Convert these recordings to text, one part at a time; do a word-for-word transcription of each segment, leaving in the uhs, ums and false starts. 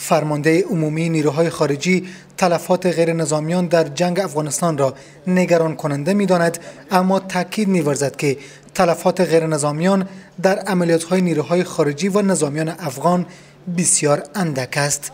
فرمانده عمومی نیروهای خارجی تلفات غیر نظامیان در جنگ افغانستان را نگران کننده می‌داند، اما تاکید می‌ورزد که تلفات غیر نظامیان در عملیات‌های نیروهای خارجی و نظامیان افغان بسیار اندک است.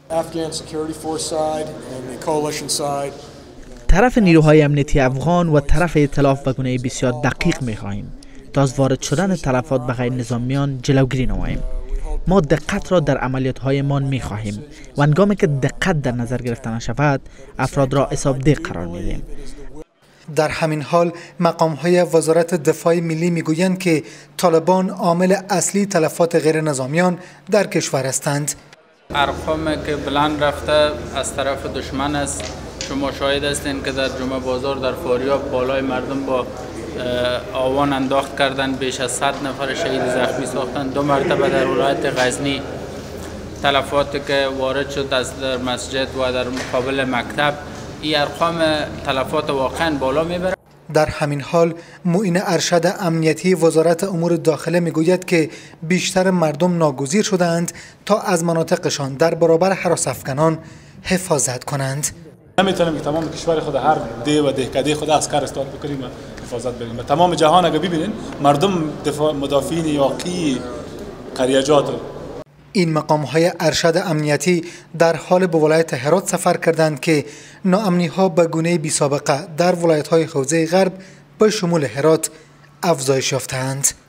طرف نیروهای امنیتی افغان و طرف ائتلاف به گونه بسیار دقیق می‌خواهیم تا از وارد شدن تلفات به غیر نظامیان جلوگیری نماییم. ما دقت را در عملیات‌هایمان می‌خواهیم و هنگامی که دقت در نظر گرفته نشود افراد را حسابدهی قرار می‌دهیم. در همین حال مقام‌های وزارت دفاع ملی می‌گویند که طالبان عامل اصلی تلفات غیر نظامیان در کشور هستند. ارقامی که بلند رفته از طرف دشمن است. شما شاهد هستین که در جمعه بازار در فاریاب بالای مردم با آوان انداخت کردن، بیش از صد نفر شهید زخمی ساختن. دو مرتبه در ولایت غزنی تلفاتی که وارد شد از در مسجد و در مقابل مکتب، این ارقام تلفات واقعا بالا میبره. در همین حال معین ارشد امنیتی وزارت امور داخله میگوید که بیشتر مردم ناگزیر شدند تا از مناطقشان در برابر هراس‌افکنان حفاظت کنند. نمیتونیم که تمام کشور خود هر ده و دهکده خود عسکر استاد بکنیم و حفاظت بریم. تمام جهان اگه ببینین مردم دفاع مدافعین یاقی قریجات. این مقام‌های ارشد امنیتی در حال به ولایت هرات سفر کردند که ناامنی‌ها به گونه بی‌سابقه در ولایت‌های حوزه غرب به شمول هرات افزایش یافته‌اند.